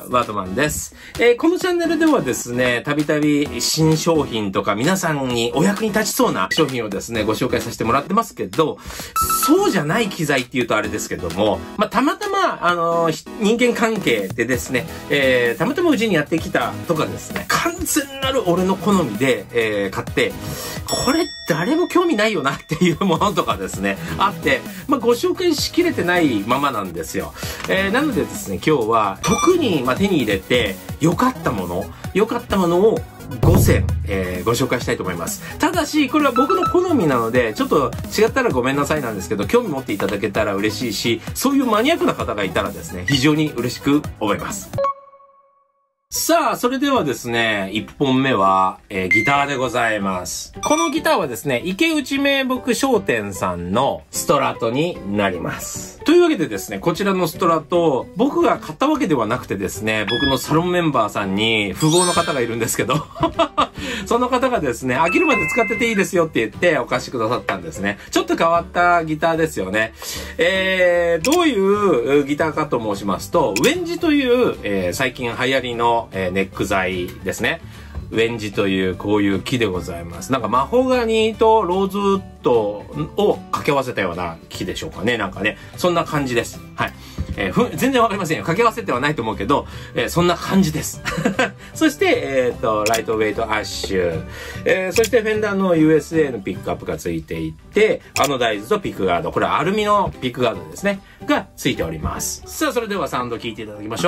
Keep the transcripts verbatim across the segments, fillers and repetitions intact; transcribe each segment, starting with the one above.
バートマンです。えー、このチャンネルではですね、たびたび新商品とか皆さんにお役に立ちそうな商品をですね、ご紹介させてもらってますけど、そうじゃない機材っていうとあれですけども、まあ、たまたま、あのー、人間関係でですね、えー、たまたまうちにやってきたとかですね、完全なる俺の好みで、えー、買って、これ誰も興味ないよなっていうものとかですね、あって、まあ、ご紹介しきれてないままなんですよ。えー、なのでですね、今日は特にまあ手に入れて良かったもの、良かったものをごせん、えー、ご紹介したいと思います。ただし、これは僕の好みなので、ちょっと違ったらごめんなさいなんですけど、興味持っていただけたら嬉しいし、そういうマニアックな方がいたらですね、非常に嬉しく思います。さあ、それではですね、いっぽんめは、えー、ギターでございます。このギターはですね、池内名木商店さんのストラトになります。というわけでですね、こちらのストラト、僕が買ったわけではなくてですね、僕のサロンメンバーさんに富豪の方がいるんですけど、その方がですね、飽きるまで使ってていいですよって言ってお貸しくださったんですね。ちょっと変わったギターですよね。えー、どういうギターかと申しますと、ウェンジという、えー、最近流行りのえー、ネック材ですね。ウェンジというこういう木でございます。なんかマホガニとローズウッドを掛け合わせたような木でしょうかね。なんかね、そんな感じです。はい。えー、ふ全然わかりませんよ。掛け合わせてはないと思うけど、えー、そんな感じです。そして、えっと、ライトウェイトアッシュ。えー、そしてフェンダーの ユーエスエー のピックアップがついていて、アノダイズとピックガード。これはアルミのピックガードですね。がついております。さあ、それではサウンド聞いていただきましょう。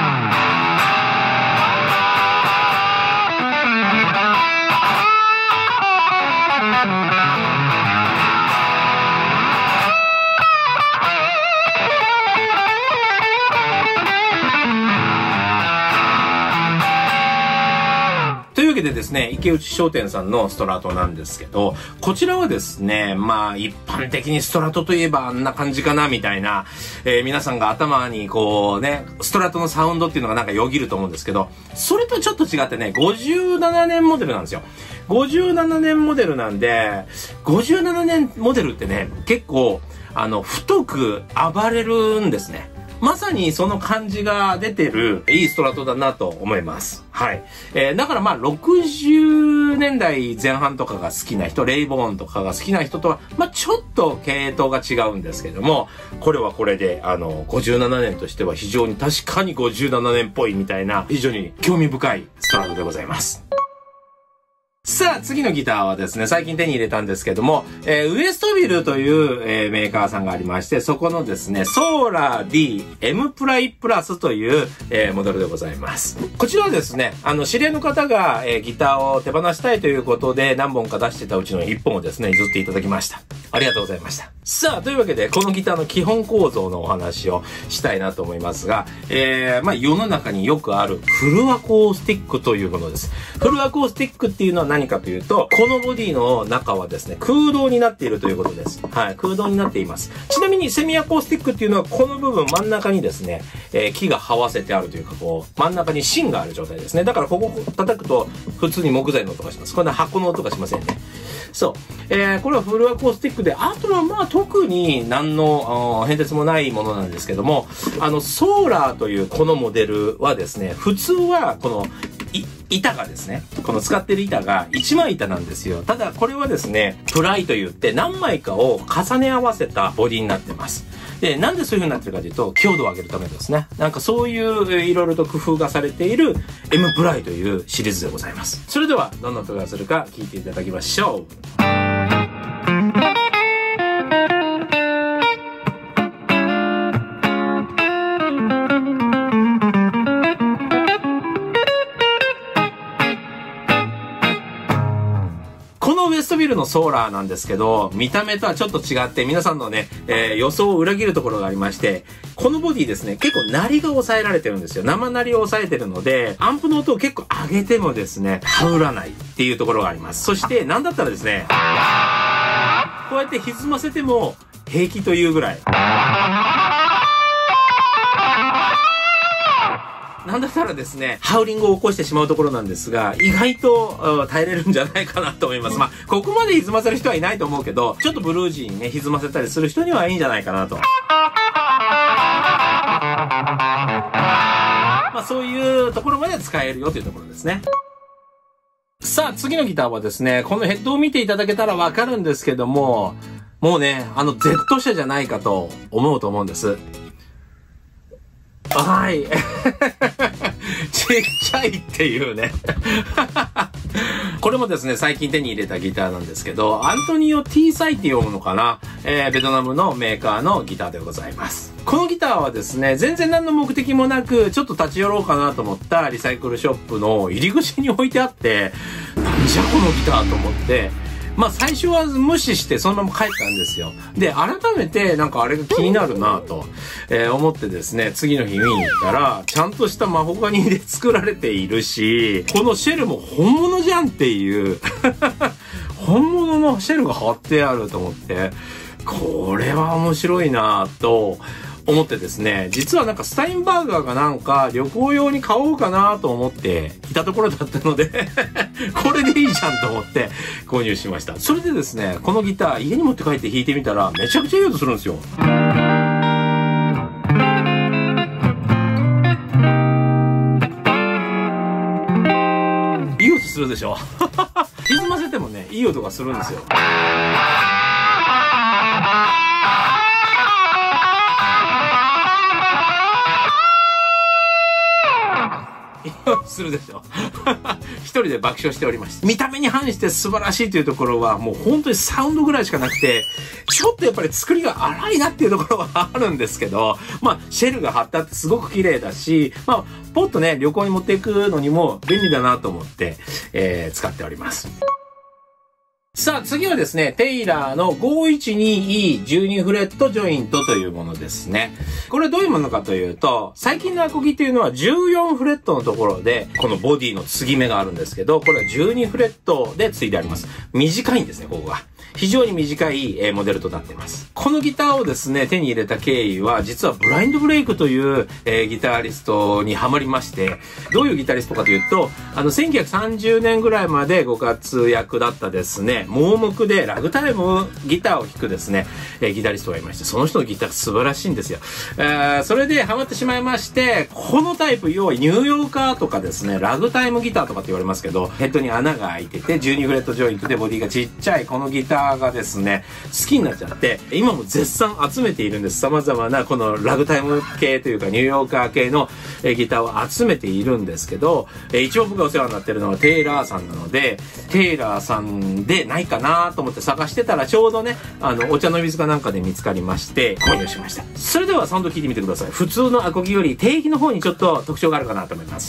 というわけでですね、池内商店さんのストラトなんですけど、こちらはですね、まあ一般的にストラトといえばあんな感じかなみたいな、えー、皆さんが頭にこうね、ストラトのサウンドっていうのがなんかよぎると思うんですけど、それとちょっと違ってね、ごじゅうななねんモデルなんですよ。ごじゅうななねんモデルなんで、ごじゅうななねんモデルってね、結構、あの、太く暴れるんですね。まさにその感じが出てるいいストラトだなと思います。はい。えー、だからまあろくじゅうねんだいぜん半とかが好きな人、レイボーンとかが好きな人とは、まあちょっと系統が違うんですけども、これはこれで、あの、ごじゅうななねんとしては非常に確かにごじゅうななねんっぽいみたいな、非常に興味深いストラトでございます。さあ、次のギターはですね、最近手に入れたんですけども、えー、ウエストビルという、えー、メーカーさんがありまして、そこのですね、ソーラー D M プライプラスという、えー、モデルでございます。こちらはですね、あの、知り合いの方が、えー、ギターを手放したいということで、何本か出してたうちのいっぽんをですね、譲っていただきました。ありがとうございました。さあ、というわけで、このギターの基本構造のお話をしたいなと思いますが、えー、まあ、世の中によくあるフルアコースティックというものです。フルアコースティックっていうのは何かというと、このボディの中はですね、空洞になっているということです。はい、空洞になっています。ちなみにセミアコースティックっていうのは、この部分真ん中にですね、えー、木が這わせてあるというか、こう、真ん中に芯がある状態ですね。だからここ叩くと、普通に木材の音がします。これは箱の音がしませんね。そう。えー、これはフルアコースティックで、あとはまあ特に何の変哲もないものなんですけども、あの、ソーラーというこのモデルはですね、普通はこの、板がですね、この使ってる板がいちまい板なんですよ。ただこれはですね、プライと言って何枚かを重ね合わせたボディになってます。で、なんでそういう風になってるかというと、強度を上げるためですね。なんかそういういろいろと工夫がされている M プライというシリーズでございます。それではどんな音がするか聞いていただきましょう。このウエストビルのソーラーなんですけど、見た目とはちょっと違って皆さんのね、えー、予想を裏切るところがありまして、このボディですね、結構鳴りが抑えられてるんですよ。生鳴りを抑えてるので、アンプの音を結構上げてもですね、羽織らないっていうところがあります。そして、なんだったらですね、こうやって歪ませても平気というぐらい。なんだったらですね、ハウリングを起こしてしまうところなんですが、意外と耐えれるんじゃないかなと思います。まあ、ここまで歪ませる人はいないと思うけど、ちょっとブルージーにね、歪ませたりする人にはいいんじゃないかなと。ままあそういうところまで使えるよというところですね。さあ次のギターはですね、このヘッドを見ていただけたらわかるんですけども、もうね、あの Z 社じゃないかと思うと思うんです。はい。ちっちゃいっていうね。これもですね、最近手に入れたギターなんですけど、アントニオ T サイって読むのかな、えー、ベトナムのメーカーのギターでございます。このギターはですね、全然何の目的もなく、ちょっと立ち寄ろうかなと思ったリサイクルショップの入り口に置いてあって、なんじゃこのギターと思って、まあ最初は無視してそのまま帰ったんですよ。で、改めてなんかあれが気になるなと、えー、思ってですね、次の日見に行ったら、ちゃんとしたマホガニで作られているし、このシェルも本物じゃんっていう、本物のシェルが貼ってあると思って、これは面白いなと、思ってですね、実はなんかスタインバーガーがなんか旅行用に買おうかなと思っていたところだったのでこれでいいじゃんと思って購入しました。それでですね、このギター家に持って帰って弾いてみたらめちゃくちゃいい音するんですよ。いい音するでしょ歪ませてもね、いい音がするんですよ。するでしょ一人で爆笑しておりました。見た目に反して素晴らしいというところはもう本当にサウンドぐらいしかなくて、ちょっとやっぱり作りが荒いなっていうところはあるんですけど、まあシェルが貼ってあってすごく綺麗だし、まあポッとね旅行に持っていくのにも便利だなと思って、えー、使っております。さあ次はですね、テイラーの ごーいちにイーじゅうに フレットジョイントというものですね。これどういうものかというと、最近のアコギっていうのはじゅうよんフレットのところで、このボディの継ぎ目があるんですけど、これはじゅうにフレットで継いであります。短いんですね、ここが。非常に短い、えー、モデルとなっています。このギターをですね、手に入れた経緯は、実はブラインドブレイクという、えー、ギタリストにハマりまして、どういうギタリストかというと、あの、せんきゅうひゃくさんじゅうねんぐらいまでご活躍だったですね、盲目でラグタイムギターを弾くですね、えー、ギタリストがいまして、その人のギター素晴らしいんですよ。えー、それでハマってしまいまして、このタイプ、要はニューヨーカーとかですね、ラグタイムギターとかって言われますけど、ヘッドに穴が開いてて、じゅうにフレットジョイントでボディがちっちゃいこのギターがですね、好きになっちゃって、今も絶賛集めているんです。様々なこのラグタイム系というかニューヨーカー系のギターを集めているんですけど、一応僕がお世話になっているのはテイラーさんなので、テイラーさんでないかなと思って探してたら、ちょうどね、あの、お茶の水かなんかで見つかりまして、購入しました。それではサウンド聞いてみてください。普通のアコギより低域の方にちょっと特徴があるかなと思います。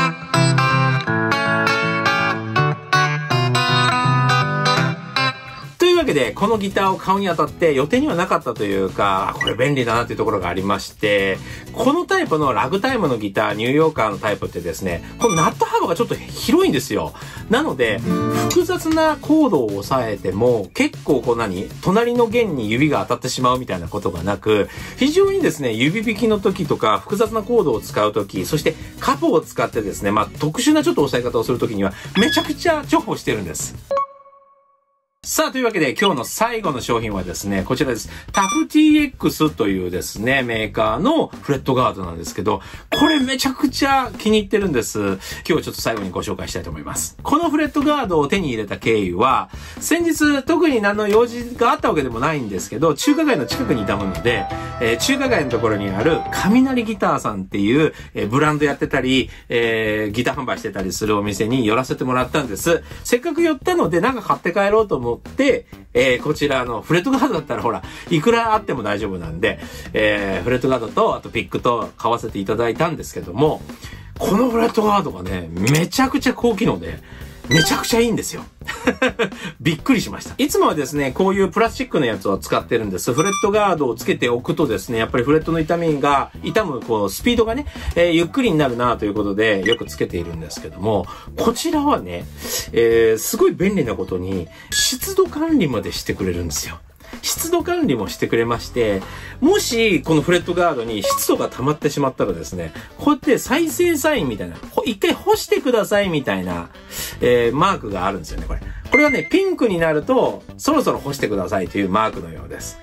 というわけで、このギターを買うにあたって予定にはなかったというか、これ便利だなというところがありまして、このタイプのラグタイムのギター、ニューヨーカーのタイプってですね、このナット幅がちょっと広いんですよ。なので、複雑なコードを押さえても、結構こう何隣の弦に指が当たってしまうみたいなことがなく、非常にですね、指弾きの時とか、複雑なコードを使う時、そしてカポを使ってですね、まあ特殊なちょっと押さえ方をする時には、めちゃくちゃ重宝してるんです。さあ、というわけで今日の最後の商品はですね、こちらです。タフ ティーエックス というですね、メーカーのフレットガードなんですけど、これめちゃくちゃ気に入ってるんです。今日ちょっと最後にご紹介したいと思います。このフレットガードを手に入れた経緯は、先日特に何の用事があったわけでもないんですけど、中華街の近くにいたもので、えー、中華街のところにある雷ギターさんっていう、えー、ブランドやってたり、えー、ギター販売してたりするお店に寄らせてもらったんです。せっかく寄ったのでなんか買って帰ろうと思って、えー、こちらのフレットガードだったらほら、いくらあっても大丈夫なんで、えー、フレットガードと、あとピックと買わせていただいたんですけども、このフレットガードがね、めちゃくちゃ高機能で、めちゃくちゃいいんですよ。びっくりしました。いつもはですね、こういうプラスチックのやつを使ってるんです。フレットガードをつけておくとですね、やっぱりフレットの痛みが、痛む、こう、スピードがね、えー、ゆっくりになるなということで、よくつけているんですけども、こちらはね、えー、すごい便利なことに、湿度管理までしてくれるんですよ。湿度管理もしてくれまして、もしこのフレットガードに湿度が溜まってしまったらですね、こうやって再生サインみたいな、一回干してくださいみたいな、えー、マークがあるんですよね、これ。これはね、ピンクになると、そろそろ干してくださいというマークのようです。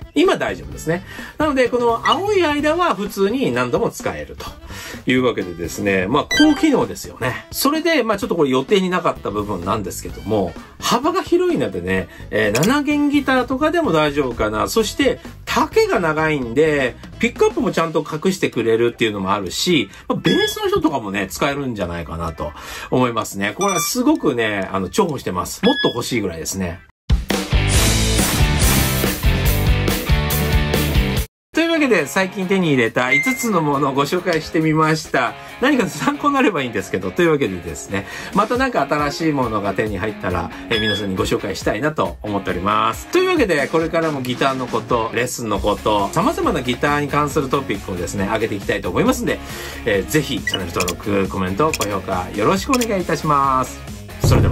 今大丈夫ですね。なので、この青い間は普通に何度も使えるというわけでですね、まあ高機能ですよね。それで、まあちょっとこれ予定になかった部分なんですけども、幅が広いのでね、えー、なな弦ギターとかでも大丈夫かな。そして、丈が長いんで、ピックアップもちゃんと隠してくれるっていうのもあるし、まあ、ベースの人とかもね、使えるんじゃないかなと思いますね。これはすごくね、あの、重宝してます。もっと欲しいぐらいですね。というわけで最近手に入れたいつつのものをご紹介してみました。何か参考になればいいんですけど、というわけでですね、またなんか新しいものが手に入ったら、え皆さんにご紹介したいなと思っております。というわけで、これからもギターのこと、レッスンのこと、様々なギターに関するトピックをですね、上げていきたいと思いますんで、えー、ぜひチャンネル登録、コメント、高評価よろしくお願いいたします。それでは。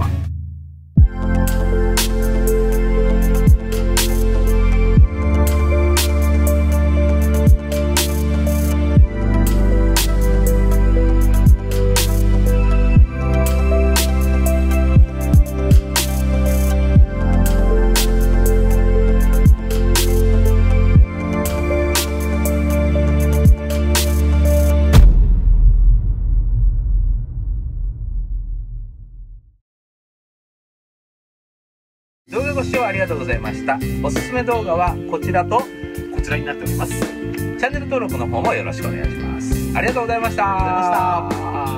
動画ご視聴ありがとうございました。おすすめ動画はこちらとこちらになっております。チャンネル登録の方もよろしくお願いします。ありがとうございました。ありがとうございました。